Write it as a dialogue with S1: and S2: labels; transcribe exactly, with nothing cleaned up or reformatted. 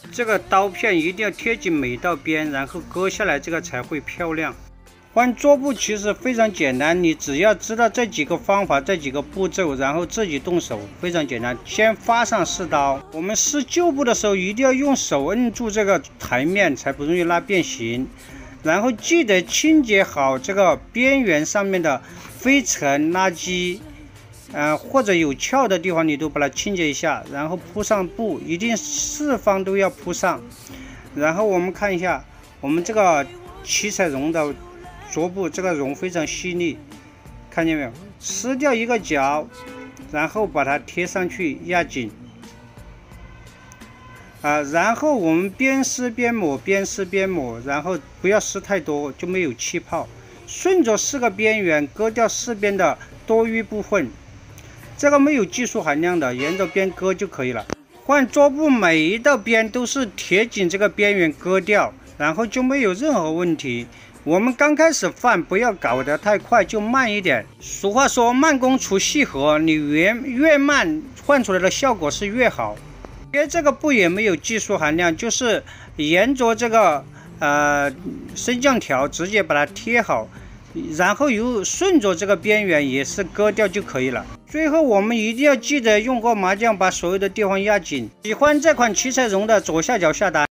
S1: 这个刀片一定要贴紧每道边，然后割下来，这个才会漂亮。换桌布其实非常简单，你只要知道这几个方法、这几个步骤，然后自己动手，非常简单。先发上试刀，我们试旧布的时候一定要用手摁住这个台面，才不容易拉变形。然后记得清洁好这个边缘上面的灰尘、垃圾，呃或者有翘的地方，你都把它清洁一下，然后铺上布，一定四方都要铺上。然后我们看一下，我们这个七彩绒的桌布，这个绒非常细腻，看见没有？撕掉一个角，然后把它贴上去压紧。啊，然后我们边撕边抹，边撕边抹，然后不要撕太多，就没有气泡。顺着四个边缘割掉四边的多余部分，这个没有技术含量的，沿着边割就可以了。换桌布每一道边都是贴紧这个边缘割掉，然后就没有任何问题。我们刚开始换，不要搞得太快，就慢一点。俗话说慢工出细活，你越越慢，换出来的效果是越好。贴这个布也没有技术含量，就是沿着这个呃升降条直接把它贴好，然后由顺着这个边缘也是割掉就可以了。最后我们一定要记得用过麻将把所有的地方压紧。喜欢这款七彩绒的左下角下单。